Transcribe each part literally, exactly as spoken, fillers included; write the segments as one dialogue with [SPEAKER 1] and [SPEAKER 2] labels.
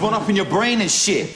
[SPEAKER 1] run off in your brain and shit.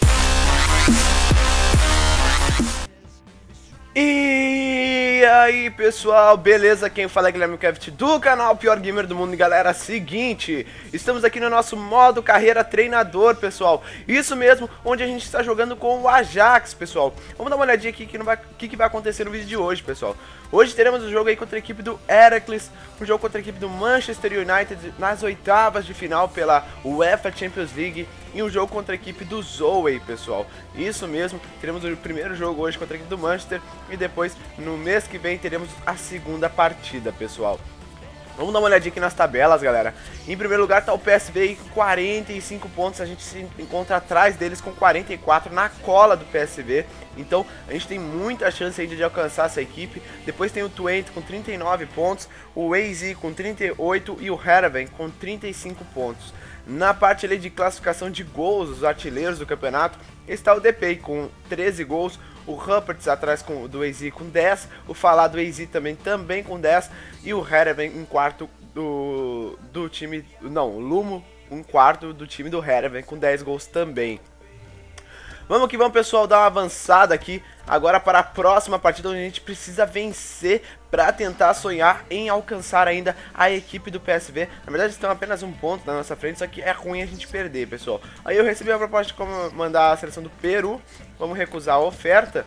[SPEAKER 2] E aí pessoal, beleza? Quem fala é Guilherme Craft do canal Pior Gamer do Mundo. E galera, seguinte, estamos aqui no nosso modo carreira treinador, pessoal. Isso mesmo, onde a gente está jogando com o Ajax, pessoal. Vamos dar uma olhadinha aqui que, não vai, que, que vai acontecer no vídeo de hoje, pessoal. Hoje teremos um jogo aí contra a equipe do Heracles, um jogo contra a equipe do Manchester United nas oitavas de final pela UEFA Champions League e um jogo contra a equipe do Zoe, pessoal. Isso mesmo, teremos o primeiro jogo hoje contra a equipe do Manchester e depois, no mês que vem, teremos a segunda partida, pessoal. Vamos dar uma olhadinha aqui nas tabelas, galera. Em primeiro lugar está o P S V com quarenta e cinco pontos, a gente se encontra atrás deles com quarenta e quatro na cola do P S V. Então a gente tem muita chance ainda de alcançar essa equipe. Depois tem o Twente com trinta e nove pontos, o A Z com trinta e oito e o Heerenveen com trinta e cinco pontos. Na parte ali de classificação de gols, os artilheiros do campeonato, está o D P com treze gols, o Rupert atrás com, do A Z com dez, o Falá do A Z também, também com dez, e o Heerenveen em quarto do, do time, não, o Lumo um quarto do time do Heerenveen com dez gols também. Vamos que vamos, pessoal, dar uma avançada aqui agora para a próxima partida, onde a gente precisa vencer para tentar sonhar em alcançar ainda a equipe do P S V. Na verdade estão apenas um ponto na nossa frente, só que é ruim a gente perder, pessoal. Aí eu recebi a proposta de como mandar a seleção do Peru, vamos recusar a oferta.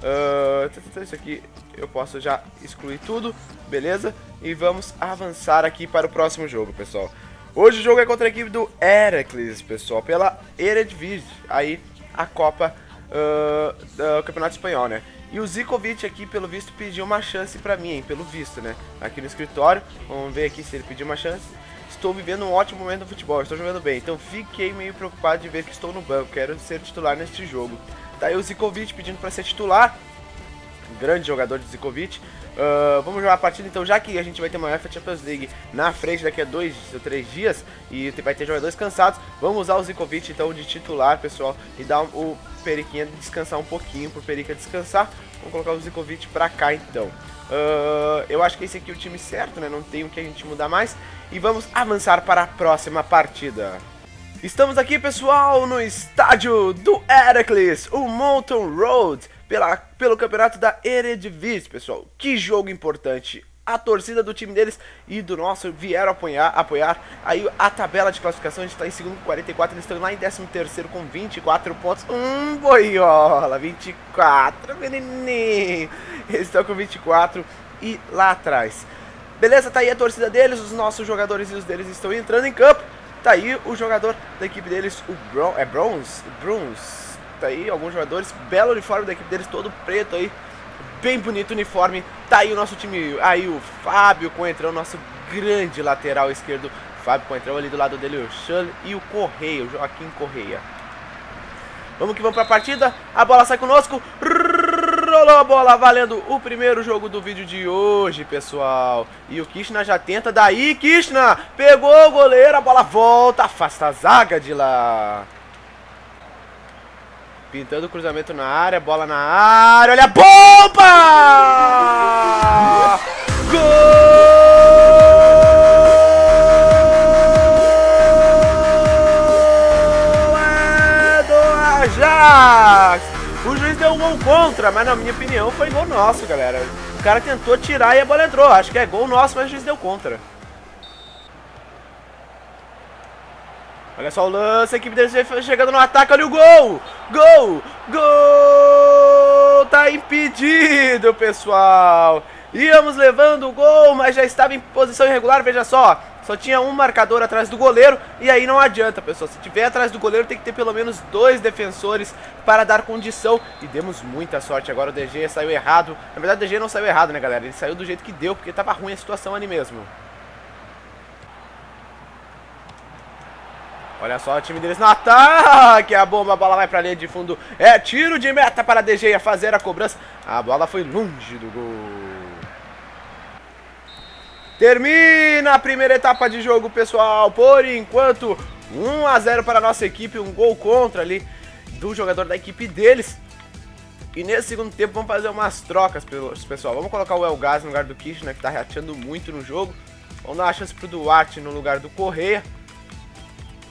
[SPEAKER 2] Uh, isso aqui eu posso já excluir tudo, beleza? E vamos avançar aqui para o próximo jogo, pessoal. Hoje o jogo é contra a equipe do Heracles, pessoal, pela Eredivisie, aí a Copa uh, do Campeonato Espanhol, né? E o Zikovic aqui, pelo visto, pediu uma chance pra mim, hein? Pelo visto, né? Aqui no escritório, vamos ver aqui se ele pediu uma chance. Estou vivendo um ótimo momento no futebol, estou jogando bem, então fiquei meio preocupado de ver que estou no banco, quero ser titular neste jogo. Tá aí o Zikovic pedindo pra ser titular, um grande jogador de Zikovic. Uh, vamos jogar a partida então, já que a gente vai ter uma UEFA Champions League na frente daqui a dois ou três dias e vai ter jogadores cansados, vamos usar o Zikovic então de titular, pessoal, e dar o Periquinha descansar um pouquinho, pro Perica descansar. Vamos colocar o Zikovic pra cá então. Uh, eu acho que esse aqui é o time certo, né? Não tem o que a gente mudar mais. E vamos avançar para a próxima partida. Estamos aqui, pessoal, no estádio do Heracles, o Mountain Road, pela, pelo campeonato da Eredivisie, pessoal. Que jogo importante. A torcida do time deles e do nosso vieram apoiar, apoiar. Aí a tabela de classificação, a gente está em segundo com quarenta e quatro, eles estão lá em décimo terceiro com vinte e quatro pontos. Hum, boiola, vinte e quatro, menininho. Eles estão com vinte e quatro e lá atrás. Beleza, tá aí a torcida deles, os nossos jogadores e os deles estão entrando em campo. Tá aí o jogador da equipe deles, o Bron é Bronze, Bronze. Tá aí alguns jogadores, belo uniforme da equipe deles, todo preto aí. Bem bonito o uniforme, tá aí o nosso time, aí o Fábio Coentrão, nosso grande lateral esquerdo, Fábio Coentrão ali do lado dele, o Xan e o Correia, o Joaquim Correia. Vamos que vamos pra partida, a bola sai conosco, rolou a bola, valendo o primeiro jogo do vídeo de hoje, pessoal. E o Kishna já tenta, daí Kishna, pegou o goleiro, a bola volta, afasta a zaga de lá. Pintando o cruzamento na área, bola na área, olha a bomba! Gol! É do Ajax! O juiz deu um gol contra, mas na minha opinião foi gol nosso, galera. O cara tentou tirar e a bola entrou. Acho que é gol nosso, mas o juiz deu contra. Olha só o lance, a equipe deles chegando no ataque, olha o gol! Gol! Gol! Tá impedido, pessoal! Íamos levando o gol, mas já estava em posição irregular, veja só. Só tinha um marcador atrás do goleiro e aí não adianta, pessoal. Se tiver atrás do goleiro tem que ter pelo menos dois defensores para dar condição. E demos muita sorte, agora o D G saiu errado. Na verdade o D G não saiu errado, né, galera? Ele saiu do jeito que deu, porque tava ruim a situação ali mesmo. Olha só o time deles no ataque, a bomba, a bola vai para a linha de fundo, é tiro de meta para D G fazer a cobrança, a bola foi longe do gol. Termina a primeira etapa de jogo, pessoal, por enquanto um a zero para a nossa equipe, um gol contra ali do jogador da equipe deles. E nesse segundo tempo vamos fazer umas trocas, pessoal, vamos colocar o Elgas no lugar do Kishna, que está rateando muito no jogo, vamos dar uma chance para o Duarte no lugar do Correia.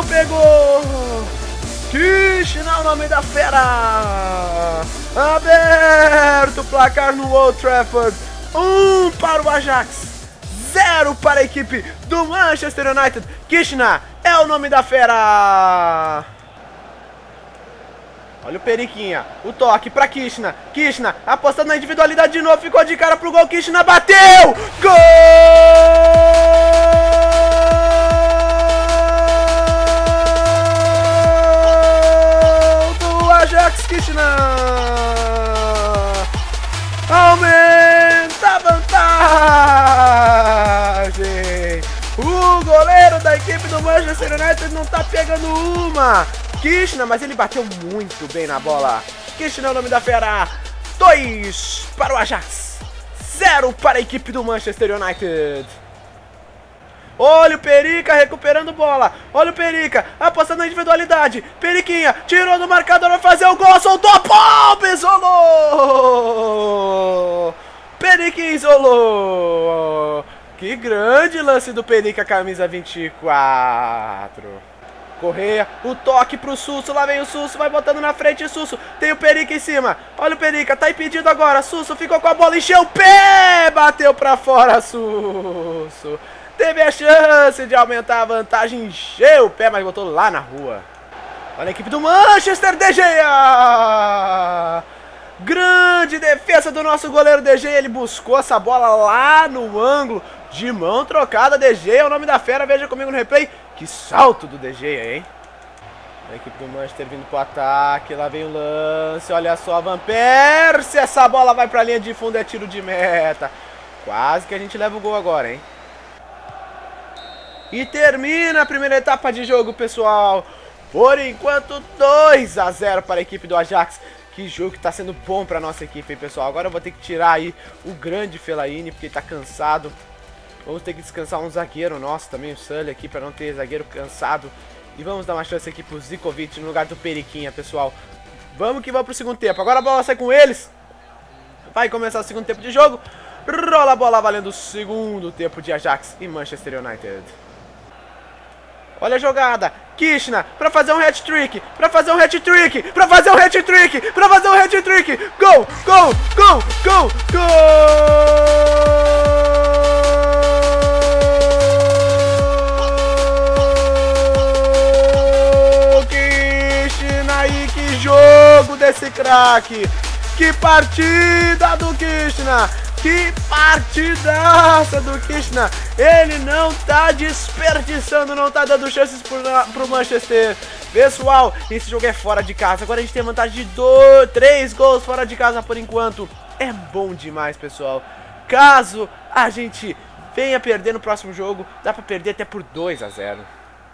[SPEAKER 2] não pegou! Kishna, o nome da fera! Aberto o placar no Old Trafford. Um para o Ajax, zero para a equipe do Manchester United. Kishna é o nome da fera! Olha o Periquinha, o toque para Kishna. Kishna apostando na individualidade de novo, ficou de cara pro gol. Kishna bateu! Gol do Ajax. Kishna aumenta a vantagem. O goleiro da equipe do Manchester United não tá pegando uma. Kishna, mas ele bateu muito bem na bola. Kishna é o nome da fera. Dois para o Ajax, zero para a equipe do Manchester United. Olha o Perica recuperando bola. Olha o Perica apostando na individualidade. Periquinha tirou do marcador, vai fazer o gol. Soltou a bomba, isolou. Periquinha isolou. Que grande lance do Perica, camisa vinte e quatro. Correia, o toque pro Susso, lá vem o Susso, vai botando na frente o Susso, tem o Perica em cima, olha o Perica, tá impedido agora, Susso ficou com a bola, encheu o pé, bateu pra fora, Susso, teve a chance de aumentar a vantagem, encheu o pé, mas botou lá na rua. Olha a equipe do Manchester, De Gea, grande defesa do nosso goleiro De Gea, ele buscou essa bola lá no ângulo, de mão trocada, De Gea é o nome da fera, veja comigo no replay. Que salto do De Gea, hein? A equipe do Manchester vindo pro ataque. Lá vem o lance. Olha só a Van Persie. Essa bola vai pra linha de fundo. É tiro de meta. Quase que a gente leva o gol agora, hein? E termina a primeira etapa de jogo, pessoal. Por enquanto, dois a zero para a equipe do Ajax. Que jogo que tá sendo bom pra nossa equipe, hein, pessoal? Agora eu vou ter que tirar aí o grande Fellaini, porque ele tá cansado. Vamos ter que descansar um zagueiro nosso também, o Sully aqui, para não ter zagueiro cansado. E vamos dar uma chance aqui pro Zikovic no lugar do Periquinha, pessoal. Vamos que vamos pro segundo tempo. Agora a bola sai com eles. Vai começar o segundo tempo de jogo. Rola a bola valendo o segundo tempo de Ajax e Manchester United. Olha a jogada. Kishna para fazer um hat-trick. Para fazer um hat-trick. Para fazer um hat-trick. Para fazer um hat-trick. Gol, gol, gol, gol, gol. Jogo desse craque, que partida do Kishna, que partidaça do Kishna, ele não tá desperdiçando, não tá dando chances pro, pro Manchester. Pessoal, esse jogo é fora de casa, agora a gente tem vantagem de dois, três gols fora de casa por enquanto, é bom demais, pessoal. Caso a gente venha perder no próximo jogo, dá pra perder até por dois a zero.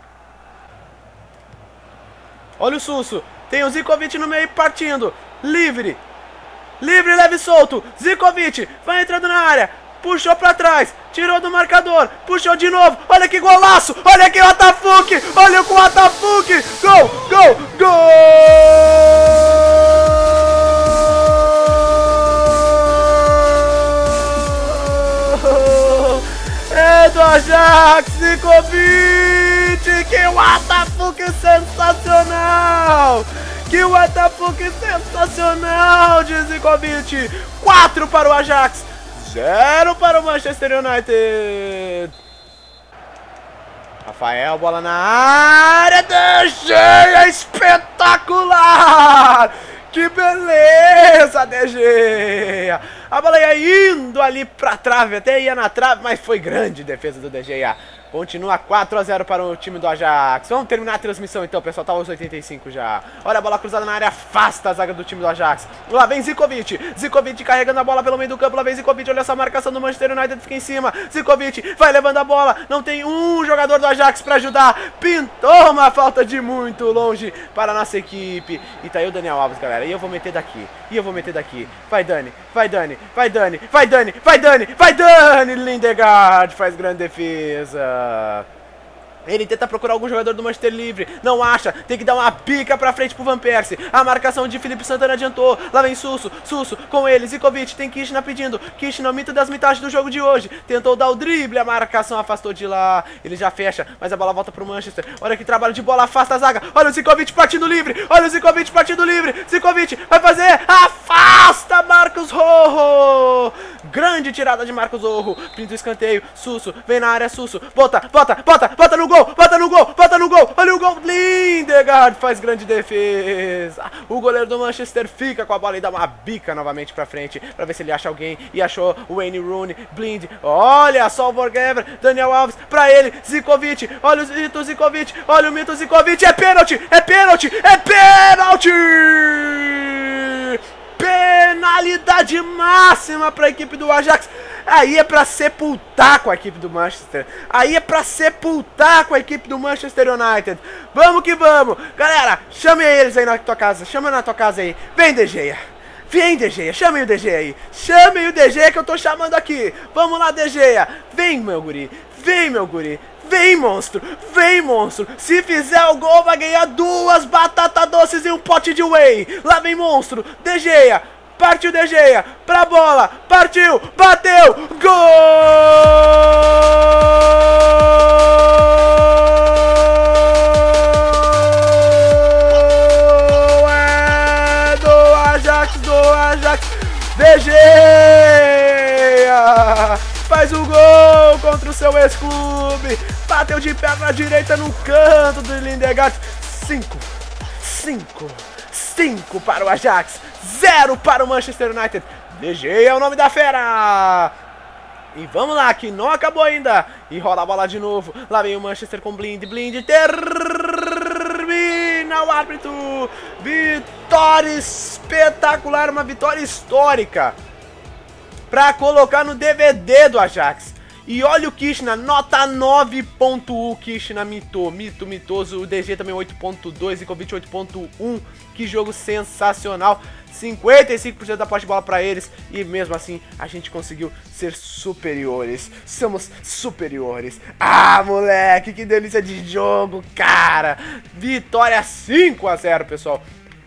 [SPEAKER 2] Olha o Susso. Tem o Zikovic no meio partindo. Livre. Livre, leve e solto. Zikovic vai entrando na área. Puxou pra trás. Tirou do marcador. Puxou de novo. Olha que golaço. Olha aqui o Atafuk. Olha com o Atafuk. Gol, gol, gol. É do Ajax. Zikovic. Que o Atafuk sensacional. Que o Atafuk sensacional de Zikovic. quatro para o Ajax, zero para o Manchester United. Rafael, bola na área. De Gea, espetacular. Que beleza, De Gea. A bola ia indo ali pra trave, até ia na trave, mas foi grande defesa do De Gea. Continua quatro a zero para o time do Ajax. Vamos terminar a transmissão então, pessoal. Tá aos oitenta e cinco já. Olha a bola cruzada na área. Afasta a zaga do time do Ajax. Lá vem Zikovic. Zikovic carregando a bola pelo meio do campo. Lá vem Zikovic. Olha essa marcação do Manchester United. Fica em cima. Zikovic vai levando a bola. Não tem um jogador do Ajax para ajudar. Pintou uma falta de muito longe para a nossa equipe. E tá aí o Daniel Alves, galera. E eu vou meter daqui. E eu vou meter daqui. Vai, Dani. Vai, Dani. Vai, Dani. Vai, Dani. Vai, Dani. Vai, Dani. Lindegaard faz grande defesa. Ele tenta procurar algum jogador do Manchester livre, não acha, tem que dar uma pica pra frente pro Van Persie. A marcação de Felipe Santana adiantou, lá vem Susso, Susso com ele, Zikovic, tem Kishna pedindo, Kishna, o mito das mitagens do jogo de hoje. Tentou dar o drible, a marcação afastou de lá, ele já fecha, mas a bola volta pro Manchester. Olha que trabalho de bola, afasta a zaga, olha o Zikovic partindo livre, olha o Zikovic partindo livre, Zikovic vai fazer, afasta Marcos Rojo. Grande tirada de Marcos Rojo, pinta o escanteio, Susso, vem na área, Susso, bota, bota, bota, bota no gol. Bota no gol, bota no gol, olha o gol, Lindegaard faz grande defesa, o goleiro do Manchester fica com a bola e dá uma bica novamente pra frente, pra ver se ele acha alguém, e achou o Wayne Rooney, Blind, olha só o Borghever, Daniel Alves, pra ele, Zikovic, olha o mito Zikovic, olha o mito Zikovic, é pênalti, é pênalti, é pênalti! Penalidade máxima para a equipe do Ajax. Aí é pra sepultar com a equipe do Manchester. Aí é pra sepultar com a equipe do Manchester United. Vamos que vamos. Galera, chame eles aí na tua casa. Chama na tua casa aí. Vem, De Gea. Vem, De Gea. Chamem o De Gea aí. Chamem o De Gea que eu tô chamando aqui. Vamos lá, De Gea. Vem, meu guri. Vem, meu guri. Vem, monstro. Vem, monstro. Se fizer o gol, vai ganhar duas batatas doces e um pote de whey. Lá vem, monstro. De Gea. Partiu De Gea, pra bola, partiu, bateu, gol! É do Ajax, do Ajax, De Gea! Faz o gol contra o seu ex-clube, bateu de perna direita no canto do Lindegaard, cinco, cinco, cinco para o Ajax. Zero para o Manchester United. De Gea é o nome da fera. E vamos lá, que não acabou ainda. E rola a bola de novo. Lá vem o Manchester com Blind. Blind termina o árbitro. Vitória espetacular. Uma vitória histórica pra colocar no D V D do Ajax. E olha o Kishna, nota nove ponto um, Kishna mitou, mito, mitoso, o D G também oito ponto dois, Zikovic oito ponto um, que jogo sensacional, cinquenta e cinco por cento da posse de bola pra eles, e mesmo assim a gente conseguiu ser superiores, somos superiores. Ah, moleque, que delícia de jogo, cara, vitória cinco a zero, pessoal.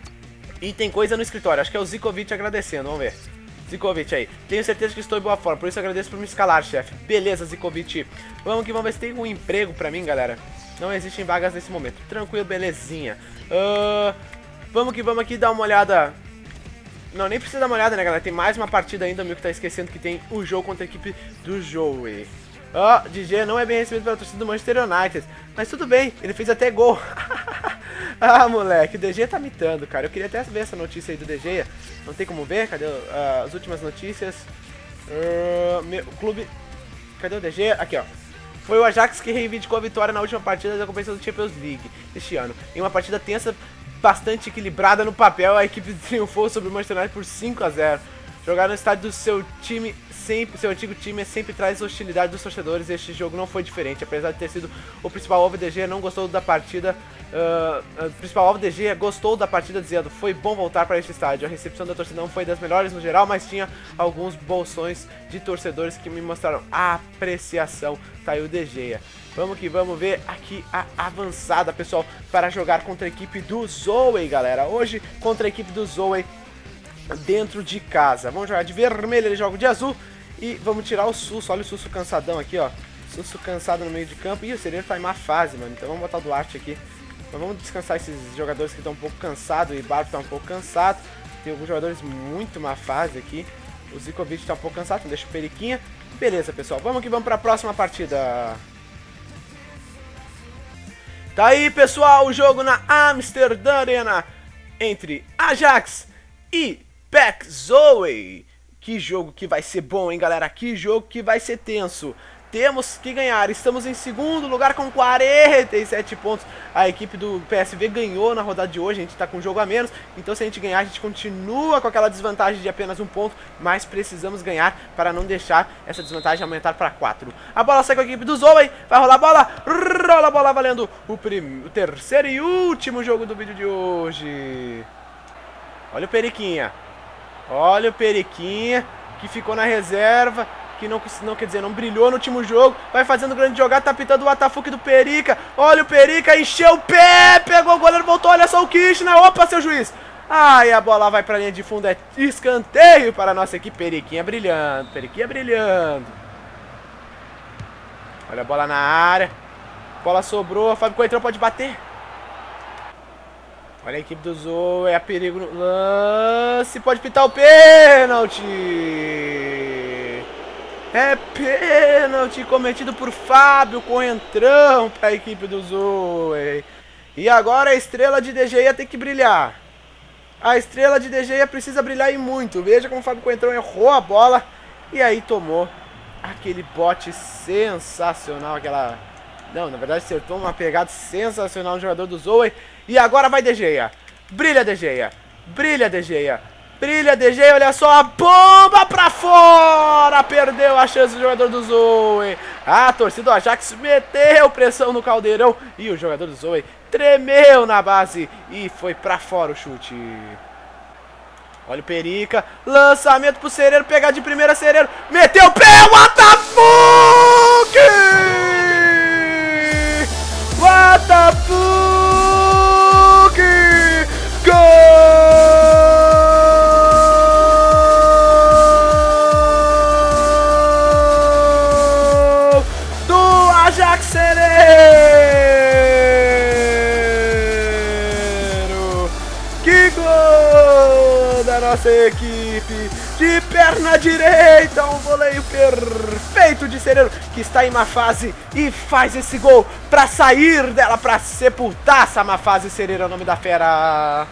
[SPEAKER 2] E tem coisa no escritório, acho que é o Zikovic agradecendo, vamos ver. Zikovic aí, tenho certeza que estou em boa forma, por isso agradeço por me escalar, chefe. Beleza, Zikovic. Vamos que vamos ver se tem um emprego pra mim, galera. Não existem vagas nesse momento. Tranquilo, belezinha. Uh, vamos que vamos aqui dar uma olhada. Não, nem precisa dar uma olhada, né, galera? Tem mais uma partida ainda, meu, que tá esquecendo que tem o jogo contra a equipe do Joey. Ó, oh, D G não é bem recebido pela torcida do Manchester United. Mas tudo bem, ele fez até gol. Ah, moleque, o D G tá mitando, cara. Eu queria até ver essa notícia aí do D G. Não tem como ver? Cadê uh, as últimas notícias? Uh, meu, o clube... Cadê o D G? Aqui, ó. Foi o Ajax que reivindicou a vitória na última partida da competição do Champions League este ano. Em uma partida tensa, bastante equilibrada no papel, a equipe triunfou sobre o Manchester United por cinco a zero. Jogar no estádio do seu time, sempre, seu antigo time, sempre traz hostilidade dos torcedores e este jogo não foi diferente. Apesar de ter sido o principal alvo, D G não gostou da partida. Uh, o principal alvo, D G gostou da partida, dizendo: foi bom voltar para este estádio. A recepção da torcida não foi das melhores no geral, mas tinha alguns bolsões de torcedores que me mostraram apreciação. Tá aí o D G. Vamos que vamos ver aqui a avançada, pessoal, para jogar contra a equipe do Zoe, galera. Hoje contra a equipe do Zoe dentro de casa. Vamos jogar de vermelho, ele joga de azul. E vamos tirar o Susso. Olha o Susso cansadão aqui, ó. Susso cansado no meio de campo. Ih, o Cereiro tá em má fase, mano. Então vamos botar o Duarte aqui. Mas vamos descansar esses jogadores que estão um pouco cansados. O Ibarbo tá um pouco cansado. Tem alguns jogadores muito má fase aqui. O Zikovic tá um pouco cansado, então deixa o Periquinha. Beleza, pessoal. Vamos que vamos para a próxima partida. Tá aí, pessoal, o jogo na Amsterdã Arena entre Ajax e P E C Zoe. Que jogo que vai ser bom, hein, galera? Que jogo que vai ser tenso. Temos que ganhar. Estamos em segundo lugar com quarenta e sete pontos. A equipe do P S V ganhou na rodada de hoje. A gente tá com um jogo a menos. Então se a gente ganhar, a gente continua com aquela desvantagem de apenas um ponto. Mas precisamos ganhar para não deixar essa desvantagem aumentar para quatro. A bola sai com a equipe do Zoe. Vai rolar a bola. Rola a bola valendo o, prim... o terceiro e último jogo do vídeo de hoje. Olha o Periquinha. Olha o Periquinha, que ficou na reserva, que não, não quer dizer, não brilhou no último jogo. Vai fazendo grande jogada, tá pitando o atafuque do Perica. Olha o Perica, encheu o pé, pegou o goleiro, voltou, olha só o Kirchner. Opa, seu juiz. Ai, a bola vai pra linha de fundo, é escanteio para a nossa equipe. Periquinha brilhando, Periquinha brilhando. Olha a bola na área. Bola sobrou, Fábio Coentrão pode bater. Olha a equipe do Zou, é a perigo no lance, pode pitar o pênalti. É pênalti cometido por Fábio Coentrão para a equipe do Zou. E agora a estrela de D G ia ter que brilhar. A estrela de D G precisa brilhar e muito. Veja como o Fábio Coentrão errou a bola e aí tomou aquele bote sensacional, aquela... Não, na verdade acertou uma pegada sensacional no jogador do Zoe. E agora vai D G. Brilha D G. Brilha D G. Brilha D G, olha só a bomba pra fora. Perdeu a chance do jogador do Zoe. A torcida do Ajax meteu pressão no caldeirão e o jogador do Zoe tremeu na base e foi pra fora o chute. Olha o Perica, lançamento pro Cereiro, pegar de primeira, Cereiro, meteu o pé, what the fuck! What the fuck! Gol do Ajax Cereiro! Que gol da nossa equipe! De perna direita, um voleio perfeito de Cereiro, que está em má fase e faz esse gol para sair dela, para sepultar essa má fase. Cereiro é o nome da fera.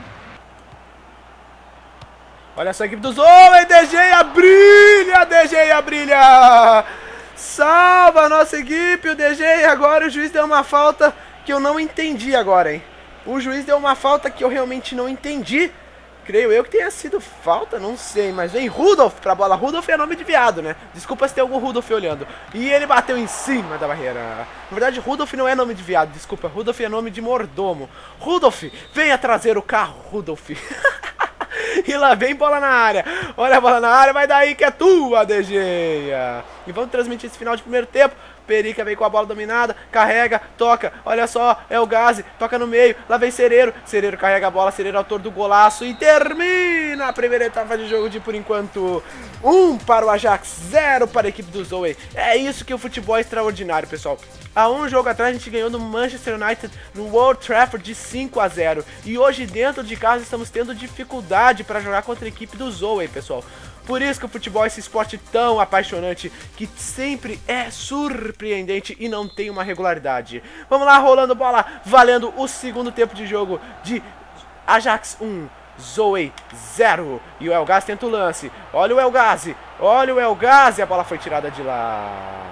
[SPEAKER 2] Olha só a equipe dos homens, D G brilha, D G brilha. Salva a nossa equipe, o D G. Agora o juiz deu uma falta que eu não entendi agora, hein. O juiz deu uma falta que eu realmente não entendi. Creio eu que tenha sido falta, não sei, mas vem Rudolf pra bola. Rudolf é nome de viado, né? Desculpa se tem algum Rudolf olhando. E ele bateu em cima da barreira. Na verdade, Rudolf não é nome de viado, desculpa. Rudolf é nome de mordomo. Rudolf, venha trazer o carro, Rudolf. E lá vem bola na área. Olha a bola na área, vai daí que é tua, D G. E vamos transmitir esse final de primeiro tempo. Perica vem com a bola dominada, carrega, toca, olha só, é o Gazi, toca no meio, lá vem Cereiro, Cereiro carrega a bola, Cereiro autor do golaço e termina a primeira etapa de jogo de, por enquanto, um para o Ajax, zero para a equipe do Zoe. É isso que o futebol é extraordinário, pessoal. Há um jogo atrás a gente ganhou no Manchester United no Old Trafford de cinco a zero e hoje dentro de casa estamos tendo dificuldade para jogar contra a equipe do Zoe, pessoal. Por isso que o futebol é esse esporte tão apaixonante, que sempre é surpreendente e não tem uma regularidade. Vamos lá, rolando bola, valendo o segundo tempo de jogo de Ajax um, Zoe zero. E o Elgazi tenta o lance. Olha o Elgazi, olha o Elgazi, a bola foi tirada de lá.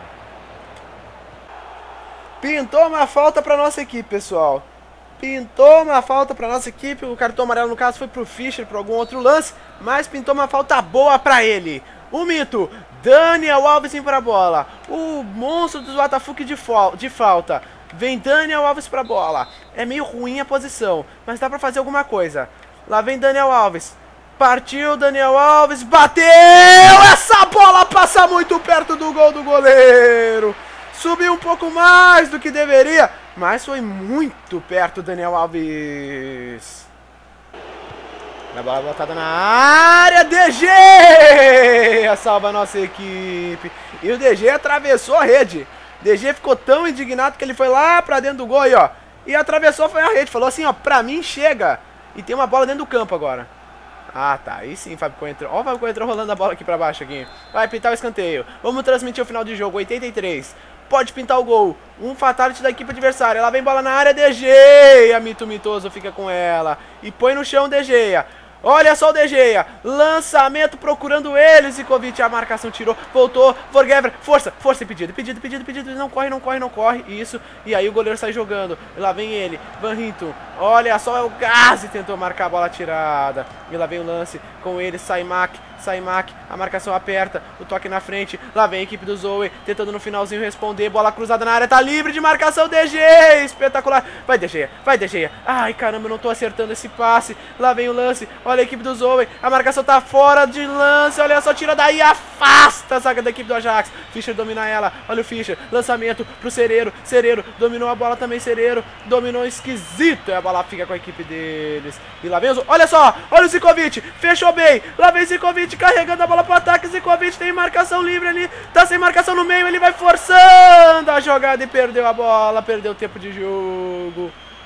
[SPEAKER 2] Pintou uma falta para nossa equipe, pessoal. Pintou uma falta para nossa equipe. O cartão amarelo, no caso, foi pro Fischer, por algum outro lance. Mas pintou uma falta boa para ele. O mito, Daniel Alves vem para a bola. O monstro do Atafuque de, de falta. Vem Daniel Alves para a bola. É meio ruim a posição, mas dá para fazer alguma coisa. Lá vem Daniel Alves. Partiu Daniel Alves, bateu! Essa bola passa muito perto do gol do goleiro. Subiu um pouco mais do que deveria, mas foi muito perto, Daniel Alves. A bola botada na área, D G! Salva a nossa equipe. E o D G atravessou a rede. D G ficou tão indignado que ele foi lá pra dentro do gol aí, ó. E atravessou, foi a rede. Falou assim, ó, pra mim chega. E tem uma bola dentro do campo agora. Ah, tá. Aí sim, Fábio Coentrão. Ó o Fábio Coentrão rolando a bola aqui pra baixo aqui. Vai pintar o escanteio. Vamos transmitir o final de jogo, oitenta e três. Pode pintar o gol. Um fatality da equipe adversária. Ela vem bola na área, D G. E a Mito Mitoso fica com ela. E põe no chão, D G. Olha só o D G. Lançamento procurando ele. Zikovic, a marcação tirou. Voltou. Vorgever. Força, força. Pedido, pedido, pedido, pedido. Não corre, não corre, não corre. Isso. E aí o goleiro sai jogando. E lá vem ele. Van Hinton. Olha só, é o Gazi. Tentou marcar a bola tirada. E lá vem o lance com ele. Saimak. Saimak, a marcação aperta, o toque na frente, lá vem a equipe do Zoe, tentando no finalzinho responder, bola cruzada na área, tá livre de marcação, D G, espetacular, vai D G, vai D G, ai caramba, eu não tô acertando esse passe, lá vem o lance, olha a equipe do Zoe, a marcação tá fora de lance, olha só, tira daí, afasta a zaga da equipe do Ajax, Fischer domina ela, olha o Fischer, lançamento pro Cereiro, Cereiro, dominou a bola também, Cereiro, dominou esquisito, e a bola fica com a equipe deles, e lá vem o Zoe, olha só, olha o Zikovic, fechou bem, lá vem Zikovic, carregando a bola pro ataque, Zikovic tem marcação livre ali, tá sem marcação no meio, ele vai forçando a jogada e perdeu a bola, perdeu o tempo de jogo.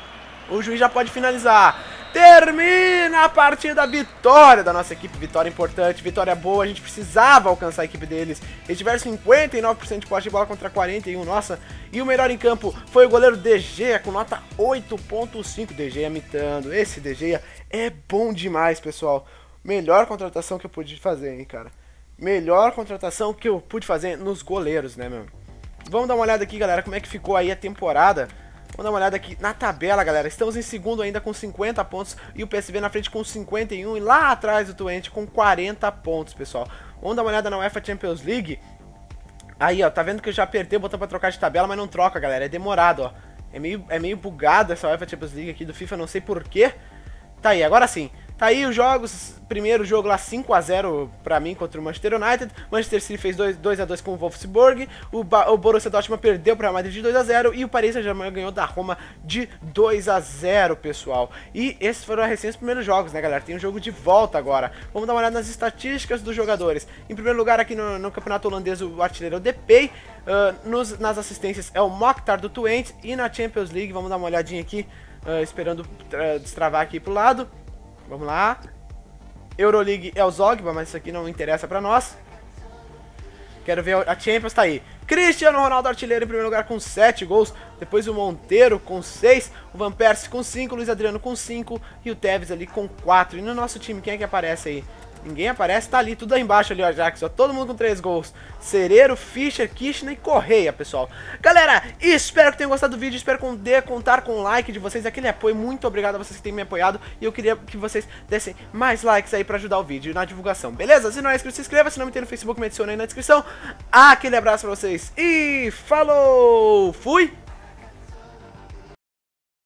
[SPEAKER 2] O juiz já pode finalizar. Termina a partida, vitória da nossa equipe, vitória importante, vitória boa, a gente precisava alcançar a equipe deles. Eles tiveram cinquenta e nove por cento de posse de bola contra quarenta e um, nossa. E o melhor em campo foi o goleiro D G, com nota oito ponto cinco, D G imitando. Esse D G é bom demais, pessoal. Melhor contratação que eu pude fazer, hein, cara. Melhor contratação que eu pude fazer nos goleiros, né, meu? Vamos dar uma olhada aqui, galera, como é que ficou aí a temporada. Vamos dar uma olhada aqui na tabela, galera. Estamos em segundo ainda com cinquenta pontos e o P S V na frente com cinquenta e um e lá atrás o Twente com quarenta pontos, pessoal. Vamos dar uma olhada na UEFA Champions League. Aí, ó, tá vendo que eu já apertei o botão pra trocar de tabela, mas não troca, galera. É demorado, ó. É meio, é meio bugado essa UEFA Champions League aqui do FIFA, não sei porquê. Tá aí, agora sim. Tá aí os jogos, primeiro jogo lá cinco a zero pra mim contra o Manchester United, Manchester City fez dois a dois com o Wolfsburg, o, o Borussia Dortmund perdeu para o Real Madrid de dois a zero e o Paris Saint-Germain ganhou da Roma de dois a zero, pessoal. E esses foram os recentes primeiros jogos, né, galera? Tem um jogo de volta agora. Vamos dar uma olhada nas estatísticas dos jogadores. Em primeiro lugar aqui no, no campeonato holandês o artilheiro é o Depay, uh, nos, nas assistências é o Mokhtar do Twente e na Champions League, vamos dar uma olhadinha aqui, uh, esperando uh, destravar aqui pro lado. Vamos lá. Euroleague é o Zogba, mas isso aqui não interessa pra nós. Quero ver a Champions, tá aí. Cristiano Ronaldo, artilheiro em primeiro lugar com sete gols. Depois o Monteiro com seis. O Van Persie com cinco. O Luiz Adriano com cinco. E o Tevez ali com quatro. E no nosso time, quem é que aparece aí? Ninguém aparece, tá ali, tudo aí embaixo ali, o Ajax, ó, todo mundo com três gols. Cereiro, Fischer, Kirchner e Correia, pessoal. Galera, espero que tenham gostado do vídeo, espero poder contar com o like de vocês, aquele apoio, muito obrigado a vocês que têm me apoiado. E eu queria que vocês dessem mais likes aí pra ajudar o vídeo na divulgação, beleza? Se não é inscrito, se inscreva, se não me tem no Facebook, me adicione aí na descrição. Aquele abraço pra vocês e falou! Fui!